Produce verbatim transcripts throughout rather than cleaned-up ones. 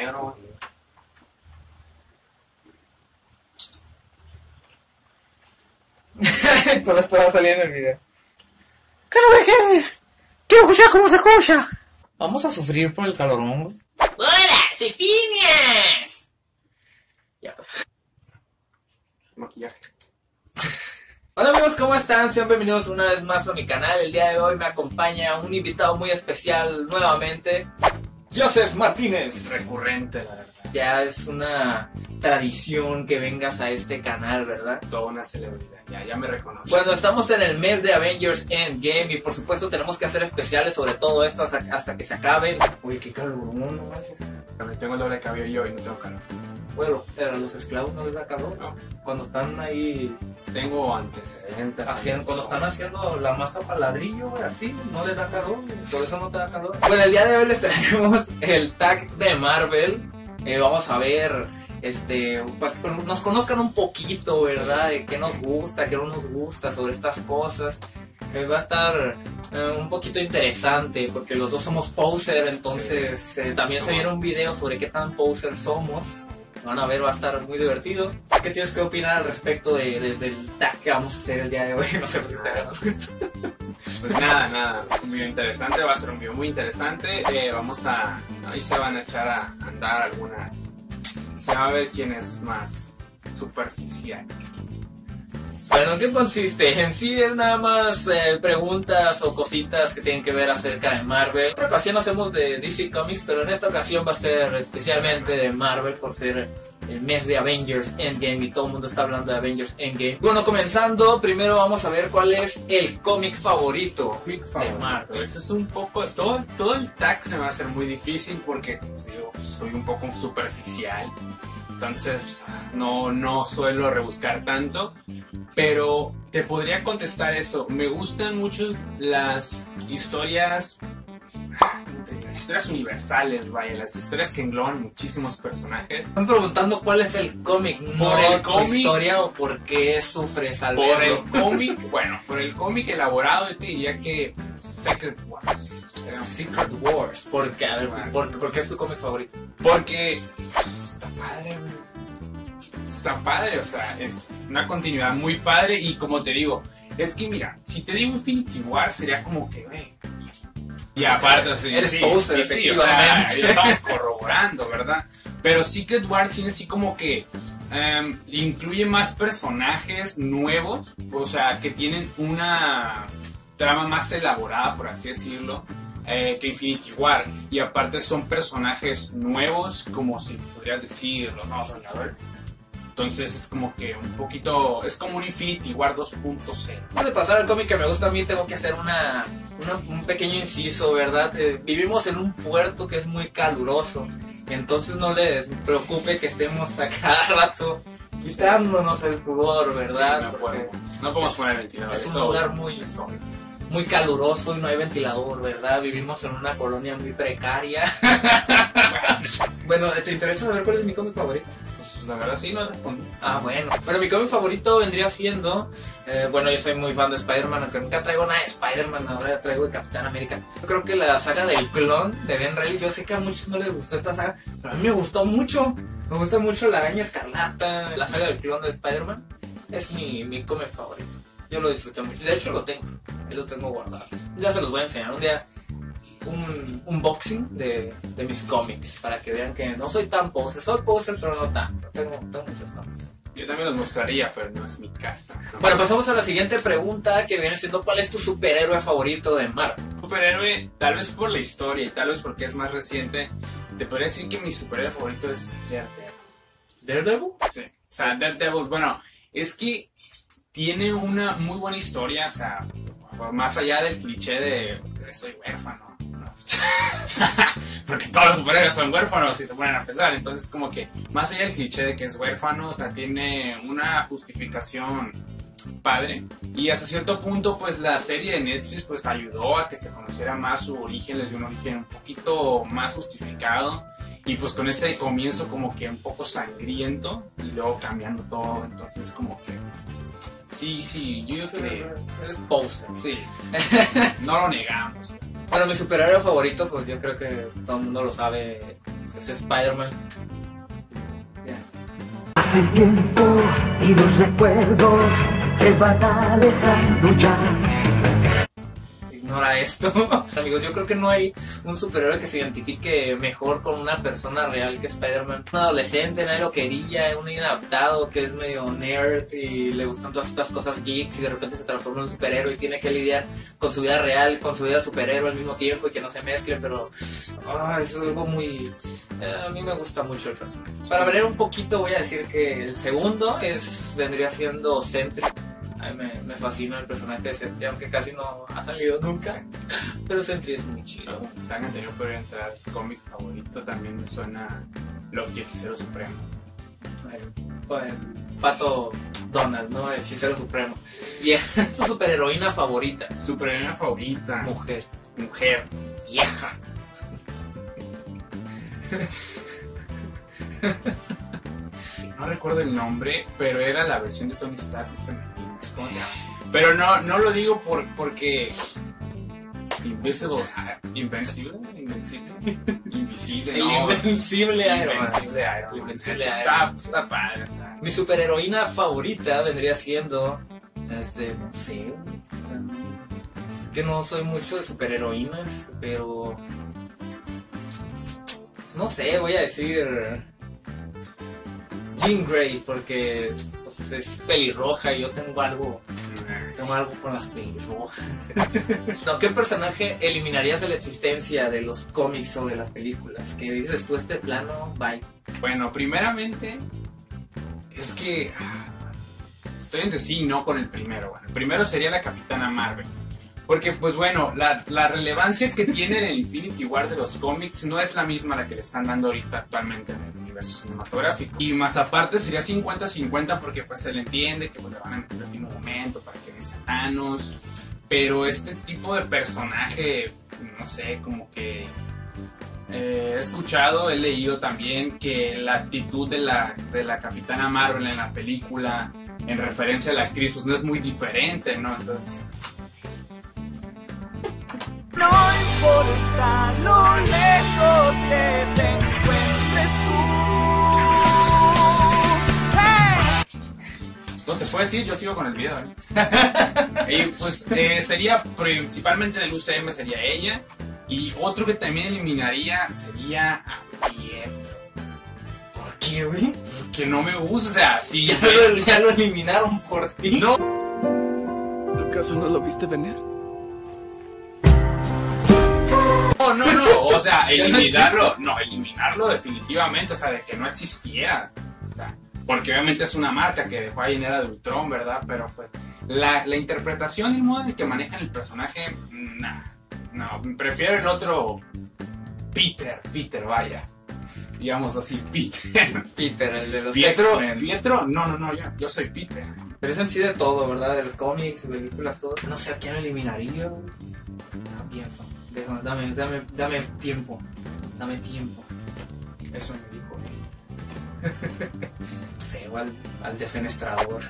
ya no. Todo esto va a salir en el video. ¿Qué no dejé? Quiero escuchar cómo se escucha. Vamos a sufrir por el calorón. ¡Hola! ¡Soy Phineas! Ya pues. Maquillaje. Hola amigos, ¿cómo están? Sean bienvenidos una vez más a mi canal. El día de hoy me acompaña un invitado muy especial nuevamente, Joseph Martínez. Recurrente, la verdad. Ya es una tradición que vengas a este canal, ¿verdad? Toda una celebridad. Ya, ya me reconozco. Bueno, estamos en el mes de Avengers Endgame y por supuesto tenemos que hacer especiales sobre todo esto hasta, hasta que se acaben. Uy, qué calor, no manches. También tengo el doble de cabello yo y no tengo calor. Bueno, a los esclavos no les da calor, No. cuando están ahí Tengo antecedentes. haciendo, cuando están haciendo la masa para ladrillo, así, no les da calor, por eso no te da calor. Bueno, el día de hoy les traemos el tag de Marvel. Eh, vamos a ver, este, para que nos conozcan un poquito, ¿verdad? De qué nos gusta, qué no nos gusta sobre estas cosas. Eh, va a estar eh, un poquito interesante porque los dos somos poser, entonces Sí. eh, también se viene un video sobre qué tan poser somos. Van a ver, va a estar muy divertido. ¿Qué tienes que opinar al respecto de, de- del tag que vamos a hacer el día de hoy? No sé si te hagas esto. Pues nada, nada. Es un video interesante. Va a ser un video muy interesante. Eh, vamos a. Ahí se van a echar a andar algunas. Se va a ver quién es más superficial. Bueno, ¿en qué consiste? En sí es nada más eh, preguntas o cositas que tienen que ver acerca de Marvel. En otra ocasión hacemos de D C Comics, pero en esta ocasión va a ser especialmente de Marvel por ser el mes de Avengers Endgame y todo el mundo está hablando de Avengers Endgame. Bueno, comenzando, primero vamos a ver cuál es el cómic favorito Big de Marvel. Eso es un poco. Todo, todo el tag se me va a hacer muy difícil porque, pues, digo, soy un poco superficial. Entonces, no, no suelo rebuscar tanto. Pero te podría contestar eso. Me gustan mucho las historias. Las historias universales, vaya. Las historias que engloban muchísimos personajes. Están preguntando cuál es el cómic, no Por el tu cómic- historia o por qué sufres al Por el verlo. cómic, bueno, por el cómic elaborado, yo te diría que Secret Wars. Secret Wars. ¿Por qué? A ver, Bueno. ¿por, por qué es tu cómic favorito? Porque está padre, güey. Está padre, o sea, es una continuidad muy padre y como te digo, es que mira, si te digo Infinity War sería como que, güey. Y aparte, o sea, Eres sí, poser, sí, sí, o sea, efectivamente. ya estamos corroborando, ¿verdad? Pero Secret War tiene así como que em, incluye más personajes nuevos, o sea, que tienen una trama más elaborada, por así decirlo. Eh, que Infinity War, y aparte son personajes nuevos, como si podrías decir los nuevos Vengadores. Entonces es como que un poquito, es como un Infinity War dos punto cero. Antes de pasar al cómic que me gusta a mí, tengo que hacer una, una- un pequeño inciso, ¿verdad? Eh, vivimos en un puerto que es muy caluroso, entonces no les preocupe que estemos a cada rato quitándonos el sudor, ¿verdad? Sí, no, Porque podemos, no podemos poner ventilador. es un eso- lugar muy, eso. muy caluroso y no hay ventilador, ¿verdad? Vivimos en una colonia muy precaria. Bueno, ¿te interesa saber cuál es mi cómic favorito? Pues, la verdad sí no respondí. Ah, bueno. Bueno, mi cómic favorito vendría siendo... eh, bueno, yo soy muy fan de Spider-Man, aunque nunca traigo nada de Spider-Man, ahora traigo de Capitán América. Yo creo que la saga del clon de Ben Reilly, yo sé que a muchos no les gustó esta saga, pero a mí me gustó mucho. Me gusta mucho la araña escarlata, la saga del clon de Spider-Man. Es mi, mi cómic favorito. Yo lo disfruté mucho. De hecho, lo tengo. Yo lo tengo guardado. Ya se los voy a enseñar un día. Un unboxing de, de mis cómics para que vean que no soy tan poser. Soy poser, pero no tanto. Tengo, tengo muchos cómics. Yo también los mostraría, pero no es mi casa. ¿no? Bueno, pasamos a la siguiente pregunta que viene siendo: ¿cuál es tu superhéroe favorito de Marvel? Superhéroe, tal vez por la historia y tal vez porque es más reciente, te podría decir que mi superhéroe favorito es Daredevil. ¿Daredevil? Sí. O sea, Daredevil, bueno, es que tiene una muy buena historia, o sea, más allá del cliché de que soy huérfano, ¿no? Porque todos los superhéroes son huérfanos si se ponen a pensar, entonces como que más allá del cliché de que es huérfano, o sea, tiene una justificación padre y hasta cierto punto pues la serie de Netflix pues ayudó a que se conociera más su origen, les dio un origen un poquito más justificado. Y pues con ese comienzo como que un poco sangriento y luego cambiando todo, entonces como que sí, sí, yo creo, Eres poser. sí, no lo negamos. Bueno, mi superhéroe favorito, pues yo creo que todo el mundo lo sabe. pues, es Spider-Man. Pasa el tiempo y los recuerdos se van alejando ya. Ignora esto. Amigos, yo creo que no hay un superhéroe que se identifique mejor con una persona real que Spider-Man. Un adolescente, nadie lo quería, un inadaptado que es medio nerd y le gustan todas estas cosas geeks y de repente se transforma en un superhéroe y tiene que lidiar con su vida real, con su vida superhéroe al mismo tiempo y que no se mezclen, pero oh, es algo muy... Eh, a mí me gusta mucho el personaje. Para variar un poquito voy a decir que el segundo es vendría siendo Sentry. A mí me, me fascina el personaje de Sentry, aunque casi no ha salido nunca. Pero Sentry es muy chido. Tan anterior podría entrar cómic favorito, también me suena Loki, Hechicero Supremo. El Pato Donald, ¿no? El Hechicero Supremo. Bien, tu superheroína favorita. Superheroína favorita. Mujer. Mujer. Vieja. No recuerdo el nombre, pero era la versión de Tony Stark femenina. ¿Cómo se llama? Pero no, no lo digo por, porque... Invisible... Invencible. Invencible. Invisible. El no. Invencible Iron Man. Invencible Iron Man. Invencible Eso Iron Man. Está, está padre. Está. Mi superheroína favorita vendría siendo... Este... No sé... O sea, que no soy mucho de superheroínas, pero... No sé, voy a decir... Jean Grey, porque pues, es pelirroja y yo tengo algo... Tengo algo con las pelirrojas. No, ¿qué personaje eliminarías de la existencia de los cómics o de las películas? Que dices tú, este plano, bye. Bueno, primeramente, es que estoy entre sí y no con el primero. Bueno, el primero sería la Capitana Marvel. Porque, pues bueno, la, la relevancia que tiene el Infinity War de los cómics no es la misma a la que le están dando ahorita actualmente en el universo cinematográfico. Y más aparte sería cincuenta cincuenta porque pues se le entiende que pues, le van a meter el último momento para que vencen a Thanos. Pero este tipo de personaje, no sé, como que... Eh, he escuchado, he leído también que la actitud de la, de la Capitana Marvel en la película, en referencia a la actriz, pues no es muy diferente, ¿no? Entonces... No importa lo lejos que te encuentres tú. ¡Hey! Entonces, puedes decir, yo sigo con el video, ¿eh? Y pues eh, sería principalmente en el U C M sería ella. Y otro que también eliminaría sería a Pietro. ¿Por qué, güey? Porque no me gusta, o sea, sí. Ya lo, ya lo eliminaron por ti. No. ¿Acaso no lo viste venir? No, no, no, o sea, eliminarlo, no, eliminarlo definitivamente, o sea, de que no existiera, o sea, porque obviamente es una marca que dejó ahí en Era de Ultron, ¿verdad? Pero pues, la, la interpretación y el modo en el que manejan el personaje, nah, no, prefiero el otro Peter, Peter, vaya, digámoslo así, Peter. Peter, el de los Pietro, X-Men. Pietro, no, no, no, yo, yo soy Peter. Pero es en sí de todo, ¿verdad? De los cómics, películas, todo. No sé a quién eliminaría, güey. No pienso. Déjame, dame, dame, dame tiempo. Dame tiempo. Eso me dijo. No sé, o al, al defenestrador.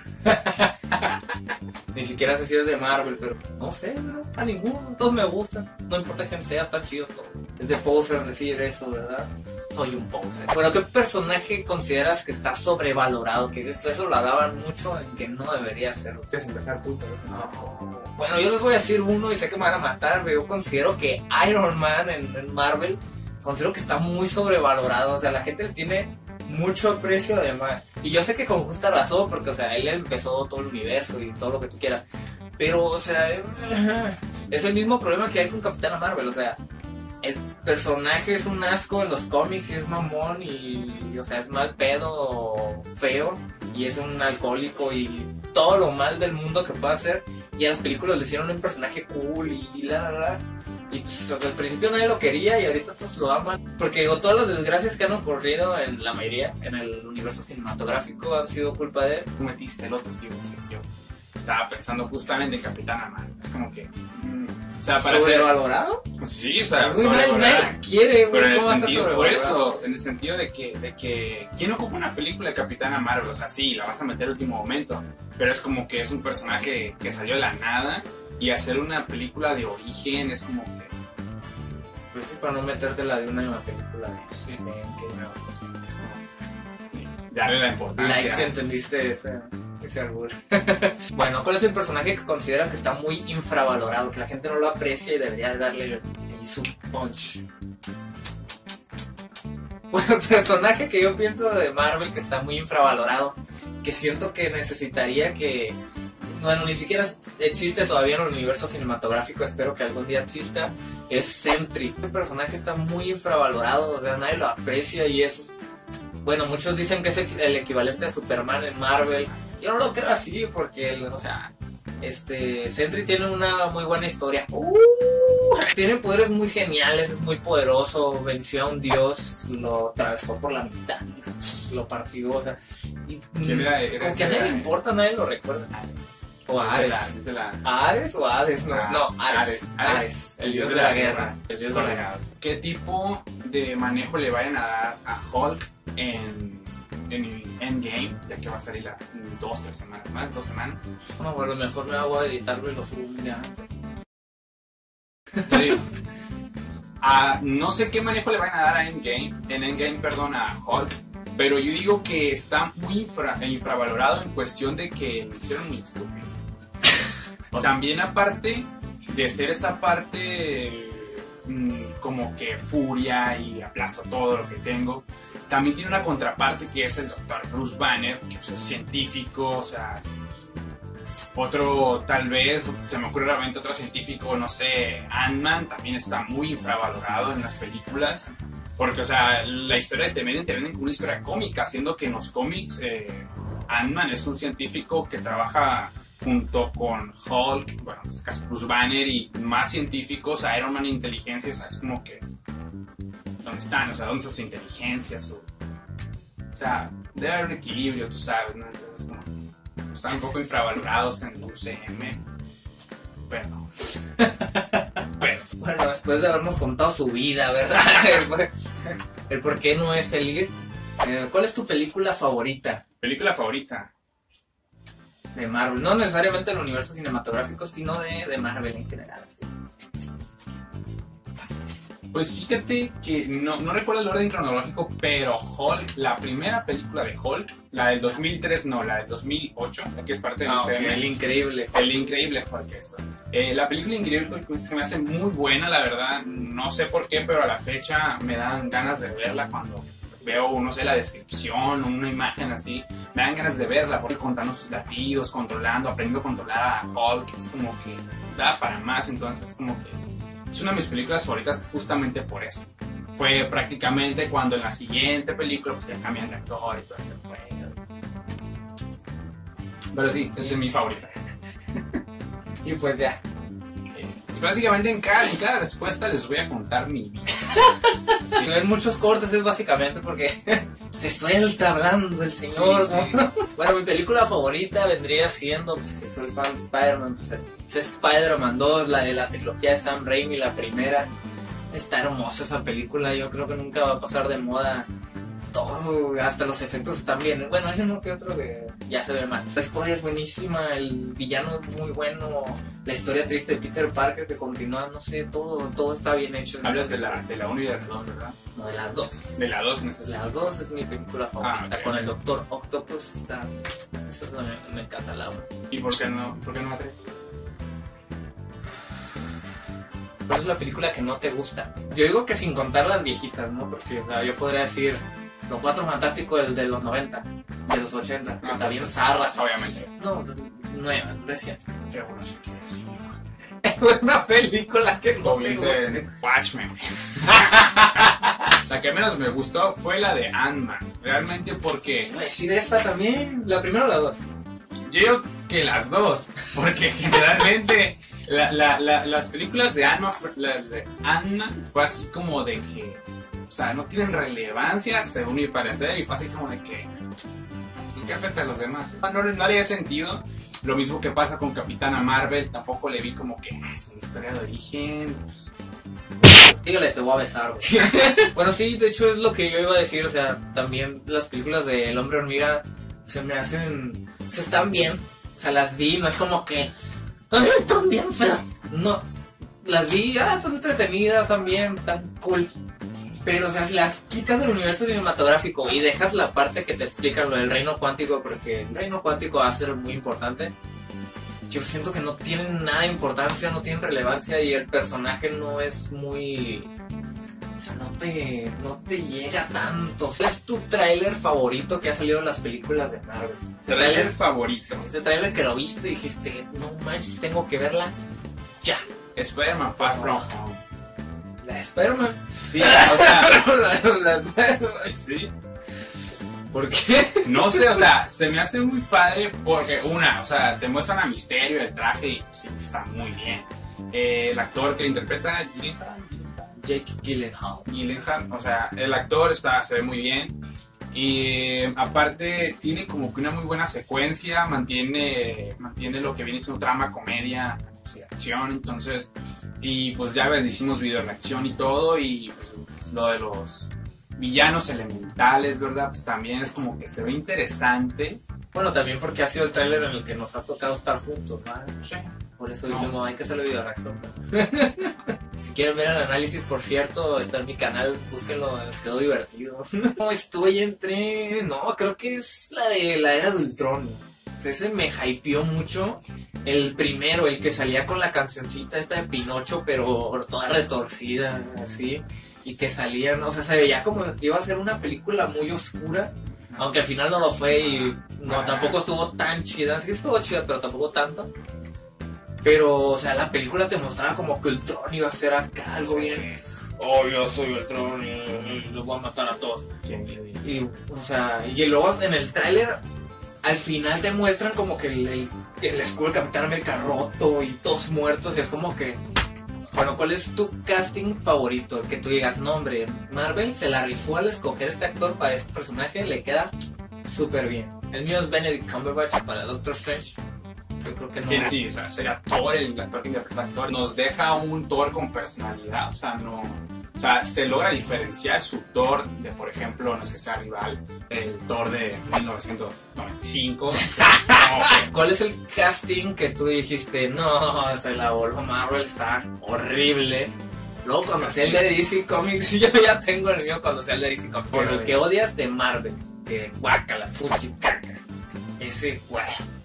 Ni siquiera sé si es de Marvel, pero no sé, no, a ninguno. Todos me gustan. No importa quién sea, están chidos todos. Es de posers decir eso, ¿verdad? Soy un poser. Bueno, ¿qué personaje consideras que está sobrevalorado? Que esto, eso lo daban mucho en que no debería serlo. ¿Quieres empezar tú? No. Bueno, yo les voy a decir uno y sé que me van a matar, pero yo considero que Iron Man en, en Marvel, considero que está muy sobrevalorado. O sea, la gente le tiene mucho aprecio además. Y yo sé que con justa razón, porque, o sea, él empezó todo el universo y todo lo que tú quieras. Pero, o sea, es, es el mismo problema que hay con Capitana Marvel. O sea, el personaje es un asco en los cómics y es mamón y, y o sea, es mal pedo, feo. Y es un alcohólico y todo lo mal del mundo que puede hacer. Y a las películas le hicieron un personaje cool y la la la. Y pues, hasta el principio nadie lo quería y ahorita todos lo aman. Porque digo, todas las desgracias que han ocurrido en la mayoría, en el universo cinematográfico, han sido culpa de él. Tú metiste el otro que iba a decir yo. Estaba pensando justamente en Capitana Marvel. Es como que... Mm, o sea, para ser... ¿Sobrevalorado? Pues sí, o sea, Güey, nadie, sobrevalorada. nadie quiere, güey. Pero en el ¿Cómo está sentido, por sobrevalorado? eso, en el sentido de que, de que... ¿Quién ocupa una película de Capitana Marvel? O sea, sí, la vas a meter al último momento. Pero es como que es un personaje que salió de la nada. Y hacer una película de origen es como que... Pues sí, para no meterte la de una misma película de Sí. de Endgame. Darle la importancia. Like si entendiste ese, ese albur. Bueno, ¿cuál es el personaje que consideras que está muy infravalorado? Que la gente no lo aprecia y debería darle el- ahí su punch. Bueno, el personaje que yo pienso de Marvel que está muy infravalorado, que siento que necesitaría que... Bueno, ni siquiera existe todavía en el universo cinematográfico, espero que algún día exista, es Sentry. Este personaje está muy infravalorado, o sea, nadie lo aprecia y es... Bueno, muchos dicen que es el equivalente a Superman en Marvel. Yo no lo creo así porque, el- o sea, este Sentry tiene una muy buena historia. Uh, tiene poderes muy geniales, es muy poderoso, venció a un dios, lo atravesó por la mitad, lo partió, o sea, y, ¿Quién era? Era como que a nadie ese- le importa, nadie lo recuerda. O Esa Ares. la- esa la- Ares o Hades, no, Ah, no, Ares, Ares, Ares, el dios de la guerra, el dios de la guerra. ¿Qué tipo de manejo le vayan a dar a Hulk en, en Endgame? Ya que va a salir la, en dos, tres semanas más, dos semanas. No, bueno, mejor me hago a editarlo y lo subo un día antes. Yo digo, a- no sé qué manejo le van a dar a Endgame, en Endgame, perdón, a Hulk, pero yo digo que está muy infra- infravalorado en cuestión de que lo hicieron muy estúpido. También aparte de ser esa parte mm, como que furia y aplasto todo lo que tengo, también tiene una contraparte que es el doctor Bruce Banner, que pues, es científico, o sea... Otro, tal vez, se me ocurre realmente otro científico, no sé, Ant-Man también está muy infravalorado en las películas. Porque, o sea, la historia te venden, te venden como una historia cómica, siendo que en los cómics eh, Ant-Man es un científico que trabaja junto con Hulk, bueno, en este caso Bruce Banner y más científicos, Iron Man e inteligencia, o sea, es como que... ¿Dónde están? O sea, ¿dónde está su inteligencia? Su... O sea, debe haber un equilibrio, tú sabes, ¿no? Entonces, como... Están un poco infravalorados en U C M, pero no. Pero, Bueno, después de habernos contado su vida, ¿verdad? el, el por qué no es feliz. Eh, ¿Cuál es tu película favorita película favorita. de Marvel? No necesariamente del universo cinematográfico, sino de, de Marvel en general. ¿Sí? Pues fíjate que no, no recuerdo el orden cronológico, pero Hulk, la primera película de Hulk, la del dos mil tres, no, la del dos mil ocho, que es parte del Ah, U C M. ok, el increíble. El increíble Hulk eso. Eh, la película Increíble Hulk se me hace muy buena, la verdad. No sé por qué, pero a la fecha me dan ganas de verla cuando veo, no sé, la descripción, una imagen así. Me dan ganas de verla, porque contando sus latidos, controlando, aprendiendo a controlar a Hulk. Es como que da para más, entonces como que es una de mis películas favoritas justamente por eso. Fue prácticamente cuando en la siguiente película pues ya cambian de actor y todo ese juego. Pero sí, esa es mi favorita. Y pues ya. Y prácticamente en cada, en cada respuesta les voy a contar mi vida. Si ven muchos cortes es básicamente porque se suelta hablando el señor. Sí, sí. ¿no? Bueno, mi película favorita vendría siendo, pues, si soy fan de Spider-Man, pues, es Spider-Man dos, la de la trilogía de Sam Raimi, la primera. Está hermosa esa película, yo creo que nunca va a pasar de moda. Todo, hasta los efectos están bien. Bueno, hay uno que otro que ya se ve mal. La historia es buenísima, el villano es muy bueno, la historia triste de Peter Parker que continúa, no sé, todo, todo está bien hecho. Hablas de la, de la uno y de la dos, ¿verdad? No, de las dos. De la dos en especial. La dos es mi película favorita, Ah, ok. con el Doctor Octopus está... Eso es lo que me, me encanta la uno. ¿Y por qué no, por qué no la tres? ¿Cuál es la película que no te gusta? Yo digo que sin contar las viejitas, ¿no? Porque, o sea, yo podría decir Los Cuatro Fantásticos, el de los noventa, de los ochenta, Ah, está bien zarras. Obviamente. No, nueva, recién. Qué bueno, sí, que sí. Es una película que no me Doble gusta. de Watchmen. La que menos me gustó fue la de Ant-Man. Realmente porque Iba a decir esta también, la primera o la dos. yo digo que las dos. Porque generalmente la, la, la, las películas de Ant-Man fue, la de Ant-Man fue así como de que, o sea, no tienen relevancia según mi parecer. Y fue así como de que, ¿en qué afecta a los demás? No, no, no haría sentido. Lo mismo que pasa con Capitana Marvel. Tampoco le vi como que ah, es una historia de origen. Pues, Dígale, te voy a besar, güey. Bueno, sí, de hecho es lo que yo iba a decir, o sea, también las películas de El Hombre Hormiga se me hacen... Se están bien, o sea, las vi, no es como que... ¡Ay, están bien feas! No, las vi, ah, están entretenidas también, tan cool. Pero, o sea, si las quitas del universo cinematográfico y dejas la parte que te explican lo del reino cuántico, porque el reino cuántico va a ser muy importante, yo siento que no tienen nada de importancia, no tienen relevancia y el personaje no es muy... O sea, no te, no te llega tanto. ¿Cuál es tu tráiler favorito que ha salido en las películas de Marvel? Tráiler favorito. Ese tráiler que lo viste y dijiste, no manches, tengo que verla ya. Spider-Man Far From Home. La de Spider-Man. Sí, o sea, la, la de Spider-Man. sí. ¿Por qué? No sé, o sea, se me hace muy padre porque, una, o sea, te muestran a Misterio, el traje y sí, está muy bien. Eh, el actor que interpreta, Gyllenhaal, Jake Gyllenhaal. Gyllenhaal, o sea, el actor está, se ve muy bien. Y eh, aparte tiene como que una muy buena secuencia, mantiene, mantiene lo que viene siendo trama, comedia, y acción, entonces, y pues ya ves, hicimos video de acción y todo, y pues, lo de los villanos elementales, ¿verdad? Pues también es como que se ve interesante. Bueno, también porque ha sido el tráiler en el que nos ha tocado estar juntos, ¿no? Sí. Por eso dijimos, hay que hacerle video reacción. Si quieren ver el análisis, por cierto, está en mi canal, búsquenlo, quedó divertido. No, estoy entre... No, creo que es la de la era de Ultron. O sea, ese me hypeó mucho. El primero, el que salía con la cancioncita esta de Pinocho, pero toda retorcida, así. Y que salían, o sea, se veía como que iba a ser una película muy oscura. Aunque al final no lo fue y no, tampoco estuvo tan chida. Sí estuvo chida, pero tampoco tanto. Pero, o sea, la película te mostraba como que Ultron iba a ser acá algo bien. Oh, yo soy Ultron y, y los voy a matar a todos. Y, o sea, y luego en el tráiler, al final te muestran como que el, el, el escudo del Capitán América roto y todos muertos. Y es como que, bueno, ¿cuál es tu casting favorito? Que tú digas, no, hombre, Marvel se la rifó al escoger este actor para este personaje, le queda súper bien. El mío es Benedict Cumberbatch para Doctor Strange. Yo creo que no. ¿Quién? Sí, o sea, sería Thor, el actor que interpreta al Thor. Nos deja un Thor con personalidad, o sea, no... O sea, se logra diferenciar su Thor de, por ejemplo, no es que sea rival, el Thor de mil novecientos noventa y cinco. No, ¿cuál es el casting que tú dijiste, no, se la voló Marvel, está horrible? Luego conocí el de D C Comics y yo ya tengo el mío cuando sea el de D C Comics. Por el que odias de Marvel, que guácala, fuchi, caca. Ese, guay.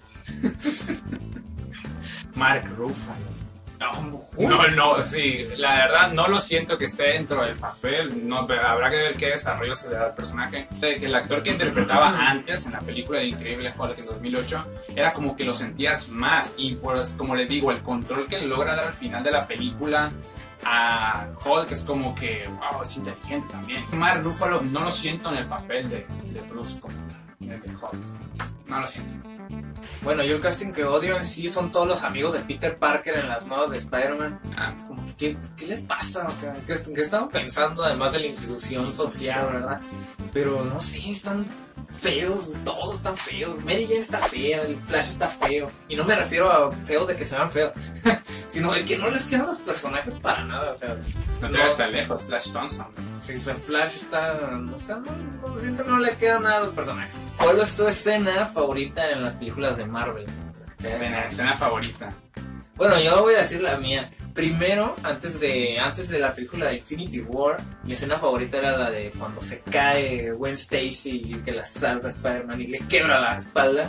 Mark Ruffalo. No, no, sí, la verdad no lo siento que esté dentro del papel, no, pero habrá que ver qué desarrollo se le da al personaje. El actor que interpretaba antes en la película El Increíble Hulk en dos mil ocho era como que lo sentías más y pues como les digo, el control que le logra dar al final de la película a Hulk es como que, wow, es inteligente también. Mark Ruffalo no lo siento en el papel de, de Bruce como el de Hulk, no lo siento. Bueno, yo el casting que odio en sí son todos los amigos de Peter Parker en las nuevas de Spider-Man. Ah, es como que, ¿qué, ¿qué les pasa? O sea, ¿qué, qué estaban pensando además de la inclusión social, verdad? Pero no sé, están feos, todos están feos. Mary Jane está fea, el Flash está feo. Y no me refiero a feos de que se vean feos, sino de que no les quedan los personajes para nada. O sea, no te vas tan lejos, Flash Thompson. Sí, o sea, Flash está... O sea, no, no, siento que no le quedan nada a los personajes. ¿Cuál es tu escena favorita en las películas de Marvel? Escena, escena favorita. Bueno, yo voy a decir la mía. Primero, antes de antes de la película de Infinity War, mi escena favorita era la de cuando se cae Gwen Stacy y que la salva Spider-Man y le quebra la espalda.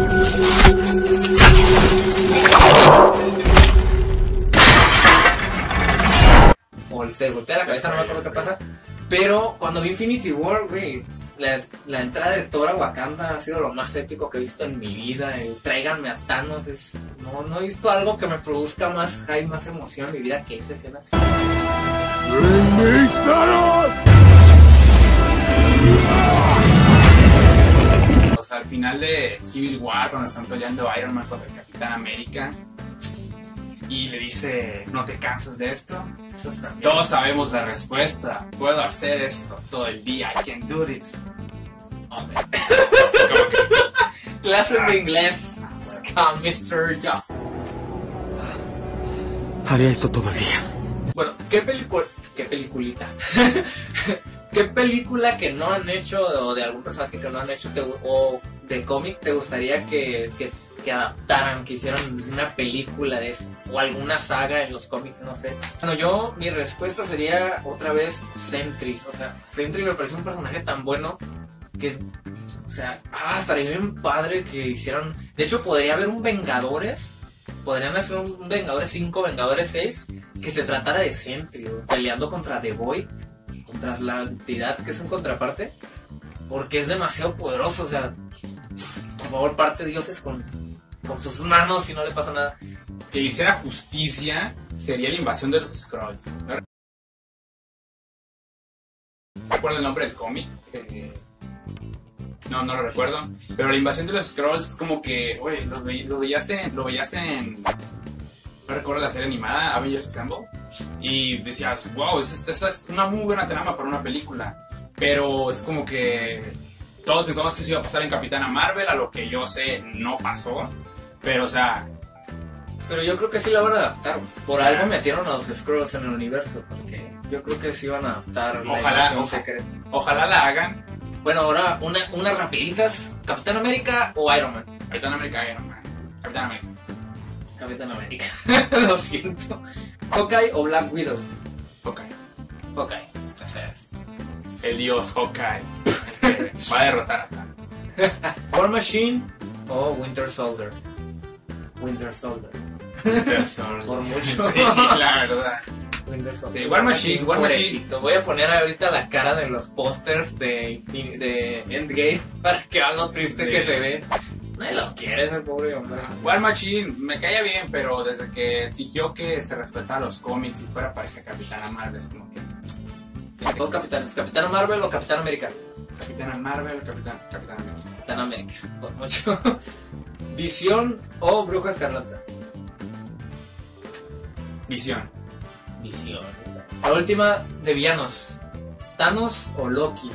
O se golpea la cabeza, no me acuerdo qué pasa. Pero cuando vi Infinity War, güey, la, la entrada de Thor a Wakanda ha sido lo más épico que he visto en mi vida. El tráiganme a Thanos es... No, no he visto algo que me produzca más hype, más emoción en mi vida que esa escena. O sea, al final de Civil War, cuando están peleando Iron Man contra el Capitán América y le dice, ¿no te cansas de esto? Todos sabemos la respuesta. Puedo hacer esto todo el día. I can do this. Oh, clases de inglés con mister Joss. Haría esto todo el día. Bueno, ¿qué película? ¿Qué peliculita? ¿Qué película que no han hecho o de algún personaje que no han hecho te, o de cómic te gustaría que, que, que adaptaran, que hicieran una película de eso? o alguna saga en los cómics, no sé. Bueno, yo, mi respuesta sería otra vez Sentry. O sea, Sentry me parece un personaje tan bueno que, o sea, ah, estaría bien padre que hicieran. De hecho, podría haber un Vengadores. Podrían hacer un Vengadores cinco, Vengadores seis, que se tratara de Sentry, ¿no? Peleando contra The Void, contra la entidad que es un contraparte, porque es demasiado poderoso. O sea, por favor, parte dioses con, con sus manos y no le pasa nada. Que hiciera justicia sería la invasión de los Skrulls. ¿No recuerdo el nombre del cómic? Eh, no, no lo recuerdo. Pero la invasión de los Skrulls, como que, oye, lo, ve, lo veías en. Lo veías en. No recuerdo la serie animada, Avengers Assemble. Y decías, wow, esta es, es una muy buena trama para una película. Pero es como que. Todos pensamos que eso iba a pasar en Capitana Marvel, a lo que yo sé, no pasó. Pero, o sea. Pero yo creo que sí la van a adaptar. Por algo metieron a los Skrulls en el universo, porque yo creo que sí van a adaptar. Ojalá, ojalá, ojalá la hagan. Bueno, ahora una, unas rapiditas. ¿Capitán América o Iron Man? Capitán América, Iron Man. Capitán América. Capitán América. Lo siento. ¿Hawkeye o Black Widow? Hawkeye. Hawkeye. O sea, es... El dios Hawkeye. Va a derrotar a Thanos. War Machine o Winter Soldier. Winter Soldier. Winter Soldier. Por mucho. Sí, la verdad. Winter Soldier. Sí, War Machine, War Machine. Pobrecito. Voy a poner ahorita la cara de los pósters de, de Endgame para que vean lo triste Sí. que se ve. Nadie lo quiere ese pobre hombre. War Machine me caía bien, pero desde que exigió que se respetara los cómics y fuera pareja Capitana Marvel, es como que. Dos capitanes, Capitán Marvel o Capitán América. Capitana Marvel, Capitán, Capitán América. Capitán América, por mucho. Visión o Bruja Escarlata. Visión. Visión. La última de villanos. Thanos o Loki.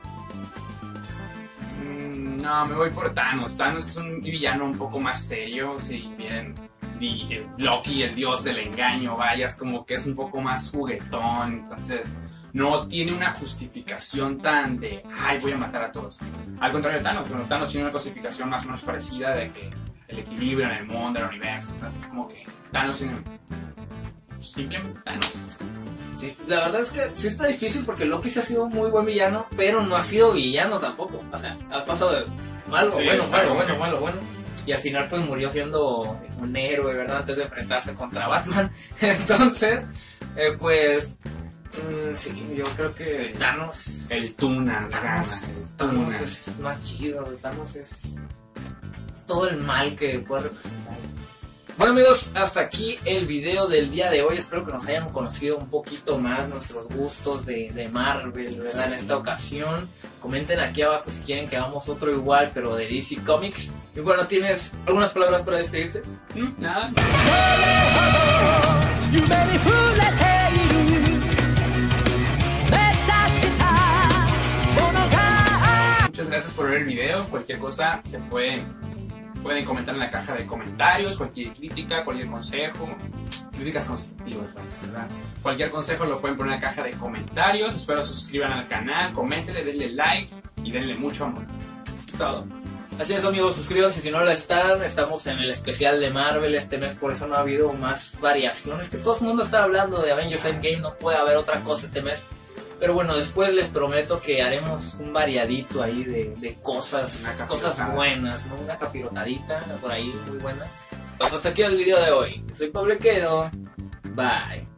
Mm, no, me voy por Thanos. Thanos es un villano un poco más serio, si bien di- eh, Loki, el dios del engaño, vaya, es como que es un poco más juguetón, entonces no tiene una justificación tan de, ay, voy a matar a todos. Al contrario de Thanos, pero Thanos tiene una justificación más o menos parecida de que el equilibrio en el mundo, el universo, entonces como que Thanos tiene simplemente Thanos. Sí, la verdad es que sí está difícil porque Loki sí ha sido un muy buen villano, pero no ha sido villano tampoco. O sea, ha pasado de malo, Sí, bueno, está malo, como bueno, que- malo, bueno. Y al final pues murió siendo un héroe, ¿verdad? Antes de enfrentarse contra Batman. Entonces, eh, pues... mm, sí, yo creo que Sí. Thanos... El Tunas, gana, Thanos, el Thanos Tunas. es más chido, Thanos es, es todo el mal que puede representar. Bueno amigos, hasta aquí el video del día de hoy. Espero que nos hayan conocido un poquito más nuestros gustos de, de Marvel, ¿verdad? En esta ocasión. Comenten aquí abajo si quieren que hagamos otro igual, pero de D C Comics. Y bueno, ¿tienes algunas palabras para despedirte? Mm, Nada. 夢に触れている目指したものが Muchas gracias por ver el video. Cualquier cosa se pueden, pueden comentar en la caja de comentarios. Cualquier crítica, cualquier consejo. Críticas constructivas, ¿verdad? Cualquier consejo lo pueden poner en la caja de comentarios. Espero se suscriban al canal, coméntenle, denle like y denle mucho amor. Es todo. Así es amigos, suscríbanse si no lo están. Estamos en el especial de Marvel este mes, por eso no ha habido más variaciones. Que todo el mundo está hablando de Avengers Endgame, no puede haber otra cosa este mes. Pero bueno, después les prometo que haremos un variadito ahí de, de cosas, Una capirotada. cosas buenas, ¿no? Una capirotadita por ahí muy buena. Pues hasta aquí el video de hoy. Soy Pablo Quedo. Bye.